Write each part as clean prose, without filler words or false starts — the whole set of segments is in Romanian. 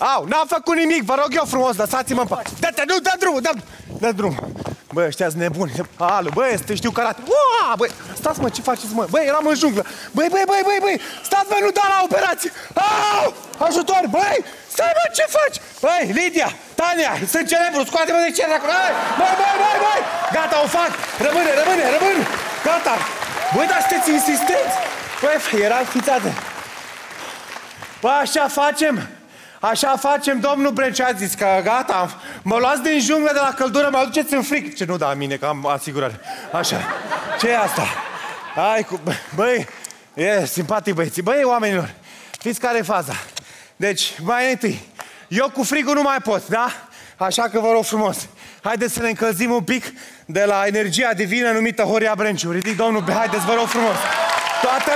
Au, n-am făcut nimic, vă rog eu frumos, lăsați-mă în pace. Dă-te, nu, dă drumul, dă drumul. Băi, ăștia-s nebuni. Alu, băi, te știu karate. Uaa, băi, stați mă, ce faceți mă? Băi, eram în junglă. Băi, stați mă, nu da la operație. Au, ajutor, băi, stai mă, ce faci? Băi, Lidia, Tania, sunt celebru, scoate-mă de cer acolo. Băi, gata, o fac. Rămâne. Gata. Băi, dar sunteți insistenți. Băi, eram fițate. Băi, așa facem, domnul Brenciu a zis că gata, mă luați din junglă de la căldură, mă aduceți în fric. Ce nu da mine, că am asigurare. Așa, ce e asta? Hai cu... Băi, e simpatic băieții. Băi, oamenilor, știți care e faza? Deci, mai întâi, eu cu frigul nu mai pot, da? Așa că vă rog frumos, haideți să ne încălzim un pic de la energia divină numită Horia Brenciu. Ridic, domnul, haideți, vă rog frumos. Toată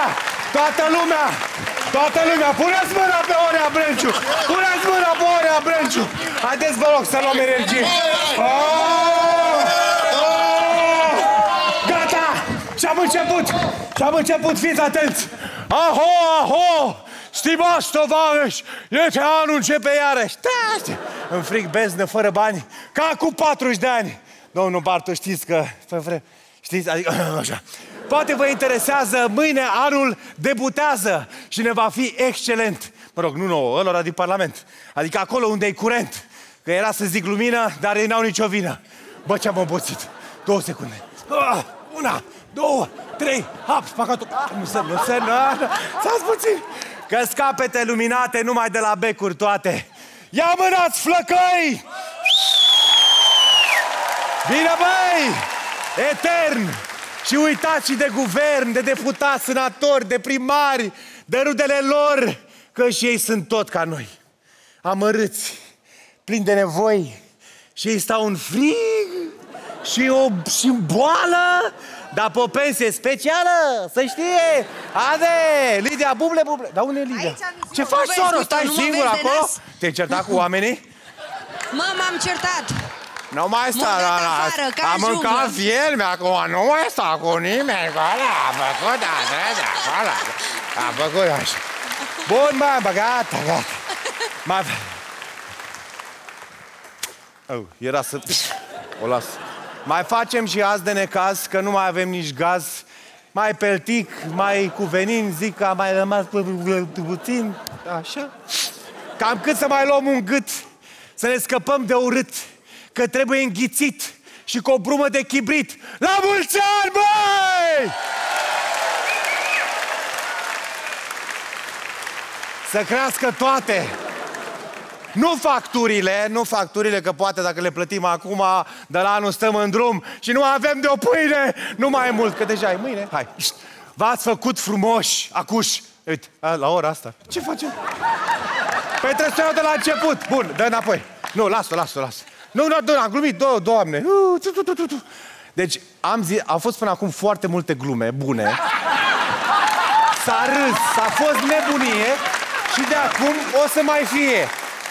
lumea, puneți mâna pe Horia Brenciu! Puneți mâna pe Horia Brenciu! Haideți, vă rog, să luăm energie! Gata! Și-am început, fiți atenți! Aho! Stimați tovarăși, anul începe iarăși! În fric, beznă, fără bani, ca cu 40 de ani! Domnul Bartu, știți că... Știți? Adică, așa... Poate vă interesează, mâine anul debutează și ne va fi excelent. Mă rog, nu nouă, ălora din Parlament. Adică acolo unde e curent. Că era să zic lumină, dar ei n-au nicio vină. Bă, ce-am obosit. 2 secunde. 1, 2, 3, hap, spacatul. Nu se, stați puțin. Că scapete luminate numai de la becuri toate. Ia mânați, flăcăi! Bine, băi! Etern! Și uitați și de guvern, de deputați, senatori, de primari, de rudele lor, că și ei sunt tot ca noi. Amărâți, plini de nevoi, și ei stau în frig și boală, dar pe o pensie specială, să știe. Ade, Lidia, buble. Dar unde e Lidia? Ce faci, soro? Stai singur acolo? Te-ai certat cu oamenii? M-am certat. Nu mai sta, am mâncat viermi acum, nu mai sta cu nimeni, a făcut așa. Bun, bă, gata. Era să... O las. Mai facem și azi de necaz, că nu mai avem nici gaz. Mai peltic, mai cu venin, zic că a mai rămas puțin, așa. Cam cât să mai luăm un gât, să ne scăpăm de urât. Că trebuie înghițit și cu o brumă de chibrit. La mulți ani, băi! Să crească toate. Nu facturile, că poate dacă le plătim acum, de la anul stăm în drum și nu avem de o pâine, nu mai e mult, că deja e mâine. Hai, v-ați făcut frumoși, acuși. Uite, la ora asta. Ce facem? Păi trebuie să iau de la început. Bun, dă înapoi. Nu, lasă. Nu, am glumit, doamne. Deci, au fost până acum foarte multe glume bune. S-a râs, s-a fost nebunie și de acum o să mai fie.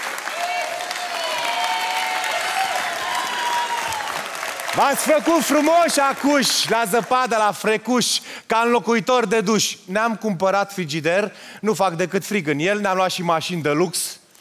V-ați făcut frumoși acuși, la zăpadă, la frecuș, ca înlocuitor de duș. Ne-am cumpărat frigider, nu fac decât frig în el, ne-am luat și mașini de lux.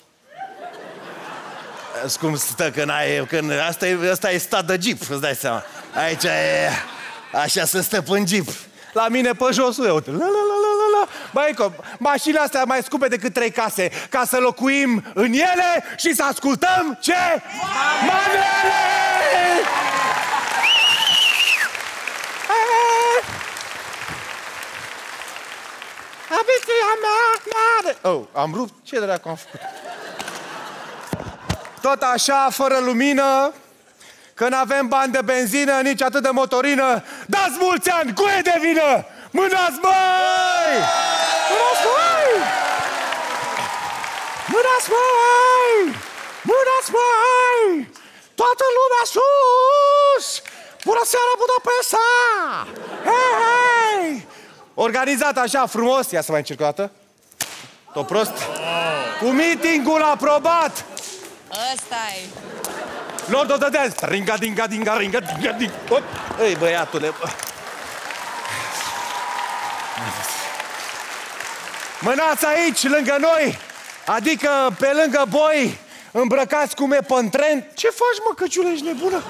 Cum stă când asta e stat de jeep, îți dai seama. Aici e... Așa se stă pe jeep. La mine pe jos, uite. Băi, mașinile astea mai scumpe decât 3 case, ca să locuim în ele și să ascultăm ce? Manele! Abiția mea! Oh, am rupt? Ce dracu am făcut? Tot așa, fără lumină, că n-avem bani de benzină, nici atât de motorină. Dați mulți ani, cuie de vină! Mânați, băi! Mânați, băi! Mânați, băi! Mânați, băi! Toată lumea sus! Bună seara, Budapesta! Hei! Organizat așa, frumos. Ia să mai încerc o dată. Tot prost. Cu meeting-ul aprobat! Ăsta-i. Lord of the Dance. Ringa-dinga-dinga, ringa-dinga-dinga. Ei, băiatule. Mânați aici, lângă noi, Adică pe lângă boi, îmbrăcați cum e pe-n-trend. Ce faci, mă, căciule, ești nebună?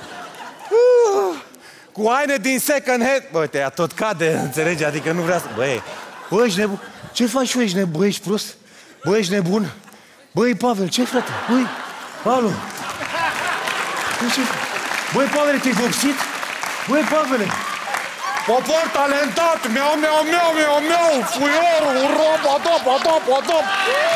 Cu haine din second hand. Bă, ea tot cade, înțelegi? Adică nu vrea să... Bă, ești nebun. Ce faci, ești nebun? Bă, ești prost? Bă, ești nebun? Băi, Pavel, ce frate? Băi, alo. Băi, Pavele, te-ai vopsit? Băi, Pavele. Popor talentat, miau, miau, miau, miau, miau, fuiorul, roba, dopa, dopa, dopa.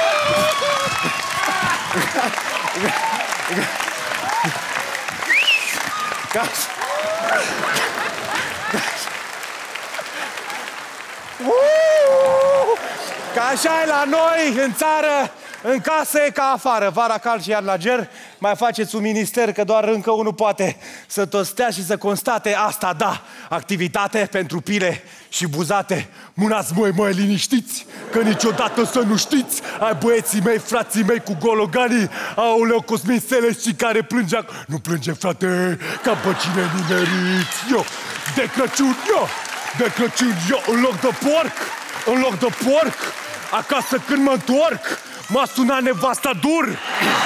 Ca așa e la noi, în țară, în casă e ca afară. Vara cald și iarna ger. Mai faceți un minister, că doar încă unul poate să tostea și să constate. Asta, da, activitate pentru pile și buzate. Mânați, măi, liniștiți, că niciodată să nu știți. Ai băieții mei, frații mei cu gologanii. Aoleu, Cosmin Selești care plângea. Nu plânge, frate, ca pe cine nimeriți. Eu, de Crăciun, eu, în loc de porc, acasă când mă întorc, m-a sunat nevasta dur.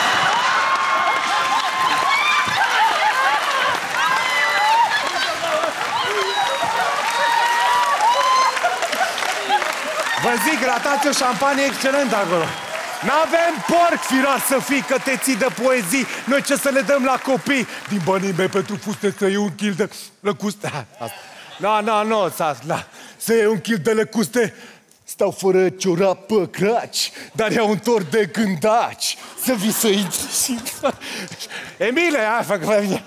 Vă zic, ratați o șampanie excelentă acolo. N-avem porc, firar să fii, că te ții de poezii. Noi ce să le dăm la copii? Din banii mei pentru fuste să iei un kil de lăcuste. Să iei un kil de lăcuste. Stau fără ciorap pe craci, dar iau un tort de gândaci. Să vii să intri și... Emile, hai, fac la mine.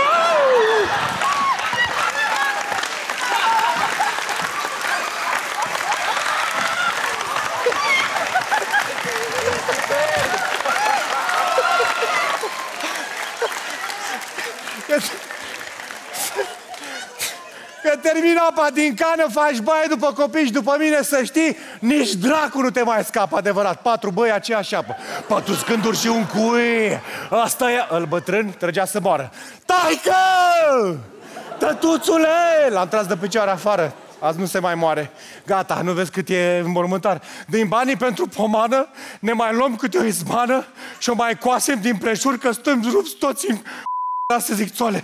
Că termin apa din cană, faci baie după copii și după mine, să știi, nici dracu nu te mai scapă, adevărat. 4 băi, aceeași apă. 4 scânduri și un cui. Asta e... Îl bătrân trăgea să moară. Taică! Tătuțule! L-am tras de picioare afară. Azi nu se mai moare. Gata, nu vezi cât e înmormântare. Din banii pentru pomană, ne mai luăm câte o izmană și o mai coasem din preșur, că stăm rupți toți în... să zic țoale.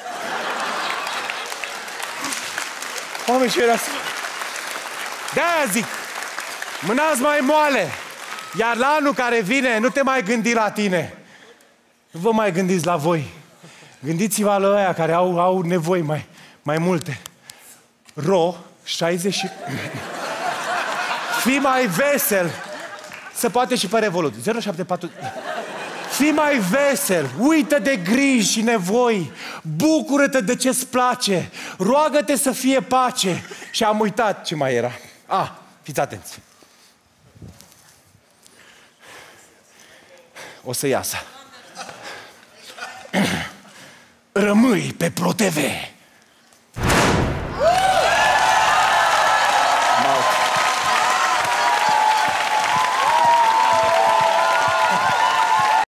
Oameni, ce era să... De-aia zic, mânați mai moale. Iar la anul care vine, nu te mai gândi la tine. Nu vă mai gândiți la voi. Gândiți-vă la ăia care au nevoi mai multe. 60 și... Fii mai vesel. Se poate și pe Revolut. 074... Fii mai vesel, uită de griji și nevoi, bucură-te de ce-ți place, roagă-te să fie pace. Și am uitat ce mai era. Fiți atenți. O să iasă. Rămâi pe Pro TV.